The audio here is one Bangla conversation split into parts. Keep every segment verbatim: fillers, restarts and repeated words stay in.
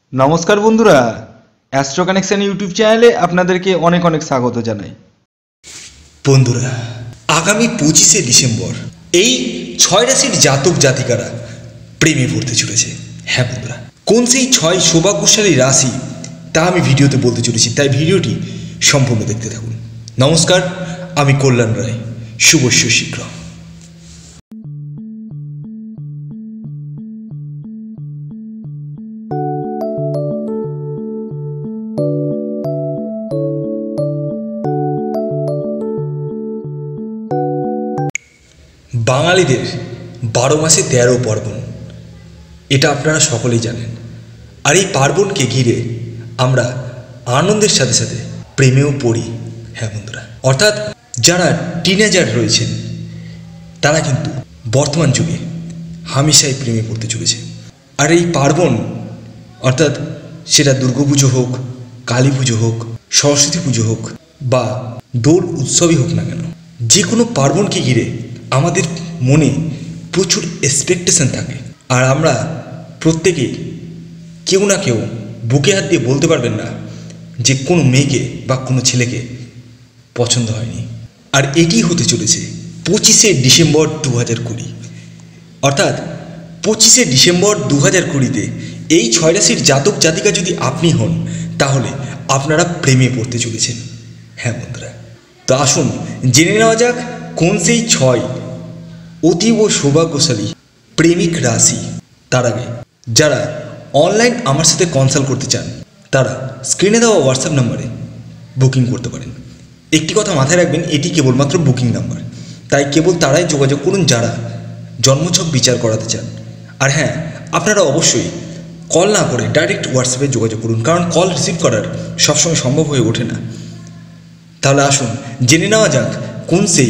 नमस्कार बंधुरा एस्ट्रो कानेक्शन यूट्यूब चैनले आपनादेरके अनेक अनेक स्वागत जानाई। बंधुरा आगामी पचिशे डिसेम्बर এই ছয় রাশির জাতক জাতিকারা প্রেমে পড়তে চলেছে। হ্যাঁ বন্ধুরা, কোন সেই ছয় সৌভাগ্যশালী রাশি তা আমি ভিডিওতে বলতে চলেছি, তাই ভিডিওটি সম্পূর্ণ দেখতে থাকুন। নমস্কার, আমি কল্যাণ রায়, শুভস্য শীঘ্র। বাঙালিদের বারো মাসে তেরো পার্বণ, এটা আপনারা সকলেই জানেন। আর এই পার্বণকে ঘিরে আমরা আনন্দের সাথে সাথে প্রেমেও পড়ি। হ্যাঁ বন্ধুরা, অর্থাৎ যারা টিনেজার রয়েছেন তারা কিন্তু বর্তমান যুগে হামেশাই প্রেমে পড়তে চলেছে। আর এই পার্বণ অর্থাৎ সেটা দুর্গাপুজো হোক, কালী পুজো হোক, সরস্বতী পুজো হোক বা দোল উৎসবই হোক না কেন, যে কোনো পার্বণকে ঘিরে আমাদের মনে প্রচুর এক্সপেকটেশন থাকে। আর আমরা প্রত্যেকেই কেউ না কেউ বুকে হাত দিয়ে বলতে পারবেন না যে কোনো মেয়েকে বা কোনো ছেলেকে পছন্দ হয়নি। আর এটি হতে চলেছে পঁচিশে ডিসেম্বর দু হাজার কুড়ি, অর্থাৎ পঁচিশে ডিসেম্বর দু হাজার কুড়িতে এই ছয় রাশির জাতক জাতিকা যদি আপনি হন, তাহলে আপনারা প্রেমে পড়তে চলেছেন। হ্যাঁ বন্ধুরা, তো আসুন জেনে নেওয়া যাক কোন সেই ছয় অতীব সৌভাগ্যশালী প্রেমিক রাশি। তার আগে যারা অনলাইন আমার সাথে কনসাল্ট করতে চান তারা স্ক্রিনে দেওয়া হোয়াটসঅ্যাপ নাম্বারে বুকিং করতে পারেন। একটি কথা মাথায় রাখবেন, এটি কেবলমাত্র বুকিং নাম্বার, তাই কেবল তারাই যোগাযোগ করুন যারা জন্মছক বিচার করাতে চান। আর হ্যাঁ, আপনারা অবশ্যই কল না করে ডাইরেক্ট হোয়াটসঅ্যাপে যোগাযোগ করুন, কারণ কল রিসিভ করার সবসময় সম্ভব হয়ে ওঠে না। তাহলে আসুন জেনে নেওয়া যাক কোন সেই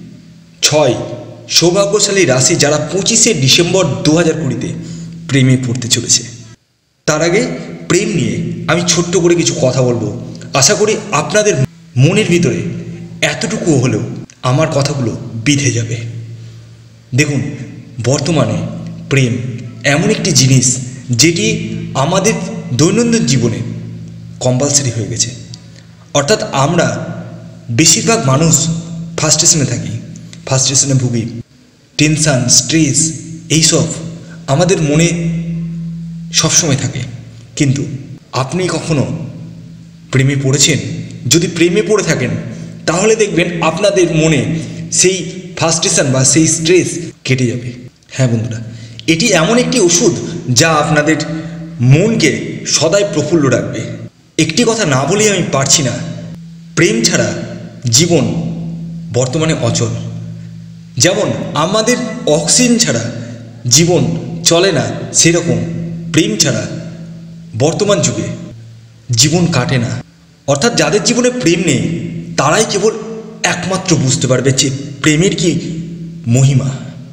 ছয় সৌভাগ্যশালী রাশি যারা পঁচিশে ডিসেম্বর দু হাজার কুড়িতে প্রেমে পড়তে চলেছে। তার আগে প্রেম নিয়ে আমি ছোট্ট করে কিছু কথা বলবো। আশা করি আপনাদের মনের ভিতরে এতটুকু হলেও আমার কথাগুলো বিঁধে যাবে। দেখুন, বর্তমানে প্রেম এমন একটি জিনিস যেটি আমাদের দৈনন্দিন জীবনে কম্পালসারি হয়ে গেছে। অর্থাৎ আমরা বেশিরভাগ মানুষ ফ্রাস্ট্রেশনে থাকি, ফ্রাস্ট্রেশনে ভুগি, টেনশান, স্ট্রেস এইসব আমাদের মনে সবসময় থাকে। কিন্তু আপনি কখনো প্রেমে পড়েছেন? যদি প্রেমে পড়ে থাকেন তাহলে দেখবেন আপনাদের মনে সেই ফ্রাস্ট্রেশন বা সেই স্ট্রেস কেটে যাবে। হ্যাঁ বন্ধুরা, এটি এমন একটি ওষুধ যা আপনাদের মনকে সদাই প্রফুল্ল রাখবে। একটি কথা না বলেই আমি পারছি না, প্রেম ছাড়া জীবন বর্তমানে অচল। যেমন আমাদের অক্সিজেন ছাড়া জীবন চলে না, সেরকম প্রেম ছাড়া বর্তমান যুগে জীবন কাটে না। অর্থাৎ যাদের জীবনে প্রেম নেই তারাই কেবল একমাত্র বুঝতে পারবে যে প্রেমের কি মহিমা।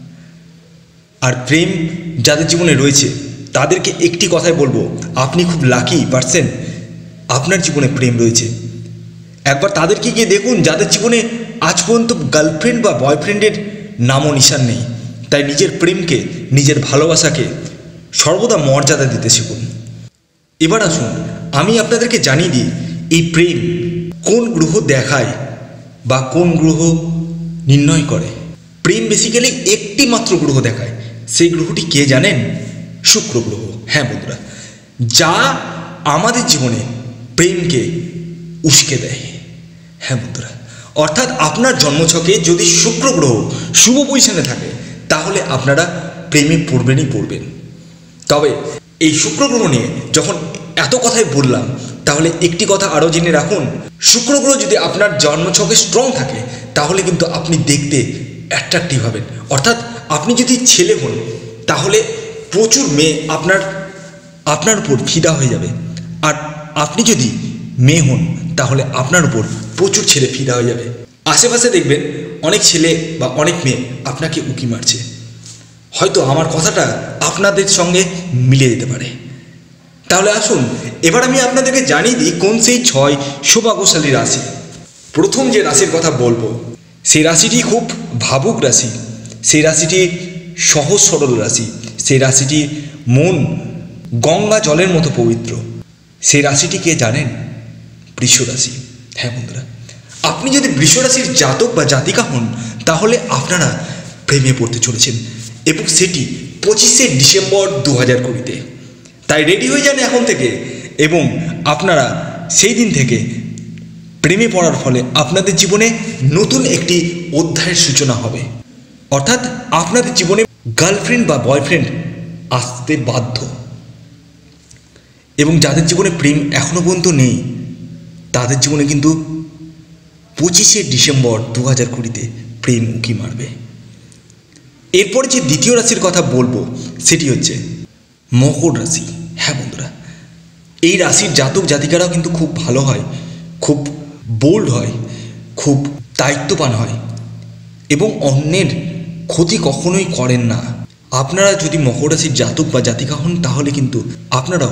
আর প্রেম যাদের জীবনে রয়েছে তাদেরকে একটি কথাই বলবো, আপনি খুব লাকি পারসন, আপনার জীবনে প্রেম রয়েছে। একবার তাদেরকে গিয়ে দেখুন যাদের জীবনে আজ পর্যন্ত গার্লফ্রেন্ড বা বয়ফ্রেন্ডের নামও নিশান নেই। তাই নিজের প্রেমকে, নিজের ভালোবাসাকে সর্বদা মর্যাদা দিতে শিখুন। এবার আসুন আমি আপনাদেরকে জানিয়ে দিই এই প্রেম কোন গ্রহ দেখায় বা কোন গ্রহ নির্ণয় করে। প্রেম বেসিক্যালি একটি মাত্র গ্রহ দেখায়, সেই গ্রহটি কে জানেন? শুক্র গ্রহ। হ্যাঁ বন্ধুরা, যা আমাদের জীবনে প্রেমকে উস্কে দেয়। হ্যাঁ বন্ধুরা, অর্থাৎ আপনার জন্মছকে যদি শুক্র গ্রহ শুভ পজিশনে থাকে তাহলে আপনারা প্রেমে পড়বেনই পড়বেন। তবে এই শুক্র গ্রহ নিয়ে যখন এত কথাই বললাম, তাহলে একটি কথা আরও জেনে রাখুন, শুক্র গ্রহ যদি আপনার জন্মছকে স্ট্রং থাকে তাহলে কিন্তু আপনি দেখতে অ্যাট্রাক্টিভ হবেন। অর্থাৎ আপনি যদি ছেলে হন তাহলে প্রচুর মেয়ে আপনার আপনার উপর ফিদা হয়ে যাবে। আর আপনি যদি মেয়ে হন তাহলে আপনার উপর প্রচুর ছেলে ফিদা হয়ে যাবে। আশেপাশে দেখবেন অনেক ছেলে বা অনেক মেয়ে আপনাকে উকি মারছে। হয়তো আমার কথাটা আপনাদের সঙ্গে মিলে যেতে পারে। তাহলে আসুন এবার আমি আপনাদেরকে জানিয়ে দিই কোন সেই ছয় সৌভাগ্যশালী রাশি। প্রথম যে রাশির কথা বলবো সেই রাশিটি খুব ভাবুক রাশি, সেই রাশিটি সহজ সরল রাশি, সেই রাশিটি মন গঙ্গা জলের মতো পবিত্র। সেই রাশিটি কে জানেন? বৃষ রাশি। হ্যাঁ বন্ধুরা, আপনি যদি বৃষ রাশির জাতক বা জাতিকা হন তাহলে আপনারা প্রেমে পড়তে চলেছেন, এবং সেটি পঁচিশে ডিসেম্বর দু হাজার কুড়িতে। তাই রেডি হয়ে যান এখন থেকে, এবং আপনারা সেই দিন থেকে প্রেমে পড়ার ফলে আপনাদের জীবনে নতুন একটি অধ্যায়ের সূচনা হবে। অর্থাৎ আপনাদের জীবনে গার্লফ্রেন্ড বা বয়ফ্রেন্ড আসতে বাধ্য, এবং যাদের জীবনে প্রেম এখনও পর্যন্ত নেই তাদের জীবনে কিন্তু পঁচিশে ডিসেম্বর দু হাজার কুড়িতে প্রেম উঁকি মারবে। এরপরে যে দ্বিতীয় রাশির কথা বলবো সেটি হচ্ছে মকর রাশি। হ্যাঁ বন্ধুরা, এই রাশির জাতক জাতিকারাও কিন্তু খুব ভালো হয়, খুব বোল্ড হয়, খুব দায়িত্ববান হয়, এবং অন্যের ক্ষতি কখনোই করেন না। আপনারা যদি মকর রাশির জাতক বা জাতিকা হন তাহলে কিন্তু আপনারাও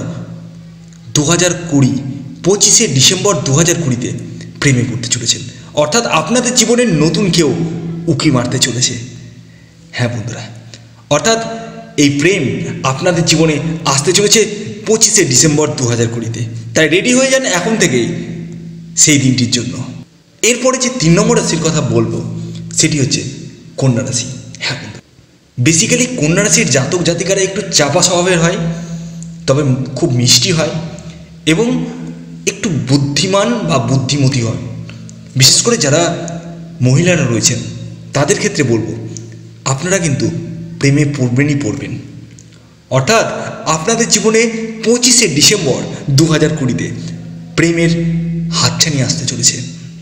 দু হাজার কুড়ি পঁচিশে ডিসেম্বর দু হাজার কুড়িতে প্রেমে পড়তে চলেছেন। অর্থাৎ আপনাদের জীবনের নতুন কেউ উঁকি মারতে চলেছে। হ্যাঁ বন্ধুরা, অর্থাৎ এই প্রেম আপনাদের জীবনে আসতে চলেছে পঁচিশে ডিসেম্বর দু হাজার কুড়িতে। তাই রেডি হয়ে যান এখন থেকেই সেই দিনটির জন্য। এরপরে যে তিন নম্বর রাশির কথা বলবো সেটি হচ্ছে কন্যা রাশি। হ্যাঁ বন্ধু, বেসিক্যালি কন্যা রাশির জাতক জাতিকারা একটু চাপা স্বভাবের হয়, তবে খুব মিষ্টি হয় এবং একটু বুদ্ধিমান বা বুদ্ধিমতী হয়। বিশেষ করে যারা মহিলারা রয়েছেন তাদের ক্ষেত্রে বলবো আপনারা কিন্তু প্রেমে পড়বেনই পড়বেন। অর্থাৎ আপনাদের জীবনে পঁচিশে ডিসেম্বর দু হাজার কুড়িতে প্রেমের হাতছানি আসতে চলেছে।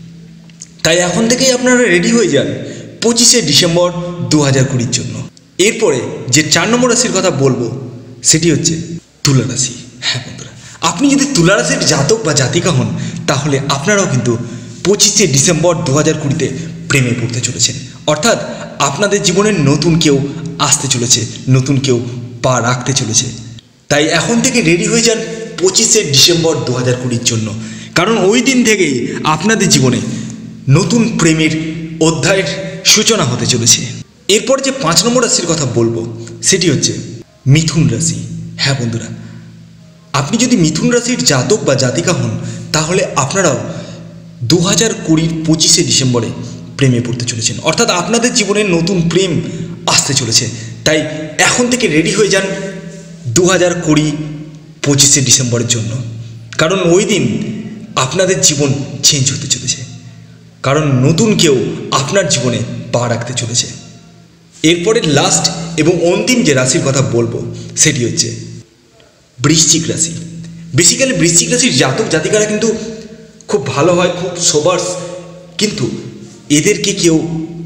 তাই এখন থেকেই আপনারা রেডি হয়ে যান পঁচিশে ডিসেম্বর দু হাজার কুড়ির জন্য। এরপরে যে চার নম্বর রাশির কথা বলবো সেটি হচ্ছে তুলা রাশি। হ্যাঁ বন্ধুরা, আপনি যদি তুলা রাশির জাতক বা জাতিকা হন তাহলে আপনারাও কিন্তু পঁচিশে ডিসেম্বর দু হাজার কুড়িতে প্রেমে পড়তে চলেছেন। অর্থাৎ আপনাদের জীবনে নতুন কেউ আসতে চলেছে, নতুন কেউ পা রাখতে চলেছে। তাই এখন থেকে রেডি হয়ে যান পঁচিশে ডিসেম্বর দু হাজার কুড়ির জন্য, কারণ ওই দিন থেকেই আপনাদের জীবনে নতুন প্রেমের অধ্যায়ের সূচনা হতে চলেছে। এরপর যে পাঁচ নম্বর রাশির কথা বলবো সেটি হচ্ছে মিথুন রাশি। হ্যাঁ বন্ধুরা, আপনি যদি মিথুন রাশির জাতক বা জাতিকা হন তাহলে আপনারাও দু হাজার কুড়ির পঁচিশে ডিসেম্বরে প্রেমে পড়তে চলেছেন। অর্থাৎ আপনাদের জীবনে নতুন প্রেম আসতে চলেছে। তাই এখন থেকে রেডি হয়ে যান দু হাজার কুড়ি পঁচিশে ডিসেম্বরের জন্য, কারণ ওই দিন আপনাদের জীবন চেঞ্জ হতে চলেছে, কারণ নতুন কেউ আপনার জীবনে পা রাখতে চলেছে। এরপরে লাস্ট এবং অন্তিম যে রাশির কথা বলবো সেটি হচ্ছে বৃশ্চিক রাশি। বেসিক্যালি বৃশ্চিক রাশির জাতক জাতিকারা কিন্তু খুব ভালো হয়, খুব সোবার, কিন্তু এদেরকে কেউ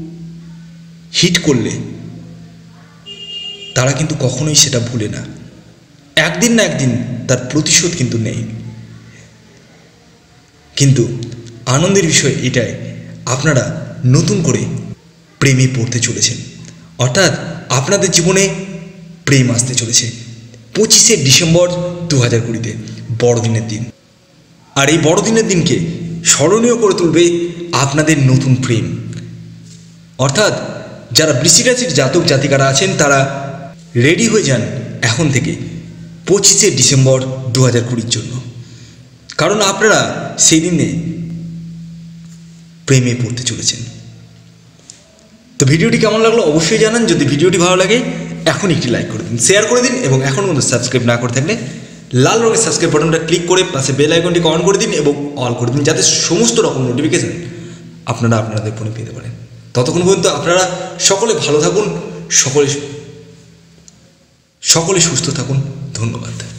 হিট করলে তারা কিন্তু কখনোই সেটা ভুলে না। একদিন না একদিন তার প্রতিশোধ কিন্তু নেই। কিন্তু আনন্দের বিষয় এটাই, আপনারা নতুন করে প্রেমে পড়তে চলেছেন। অর্থাৎ আপনাদের জীবনে প্রেম আসতে চলেছে পঁচিশে ডিসেম্বর দু হাজার কুড়িতে, বড়দিনের দিন। আর এই বড়দিনের দিনকে স্মরণীয় করে তুলবে আপনাদের নতুন প্রেম। অর্থাৎ যারা বৃশ্চিক রাশির জাতক জাতিকারা আছেন তারা রেডি হয়ে যান এখন থেকে পঁচিশে ডিসেম্বর দু হাজার কুড়ির জন্য, কারণ আপনারা সেই দিনে প্রেমে পড়তে চলেছেন। তো ভিডিওটি কেমন লাগলো অবশ্যই জানান। যদি ভিডিওটি ভালো লাগে এখন একটি লাইক করে দিন, শেয়ার করে দিন, এবং এখন পর্যন্ত সাবস্ক্রাইব না করে থাকলে লাল রঙের সাবস্ক্রাইব বাটনটা ক্লিক করে পাশে বেল আইকনটি অন করে দিন এবং অল করে দিন, যাতে সমস্ত রকম নোটিফিকেশান আপনারা আপনাদের ফোনে পেতে পারেন। ততক্ষণ পর্যন্ত আপনারা সকলে ভালো থাকুন, সকলে সকলে সুস্থ থাকুন। ধন্যবাদ।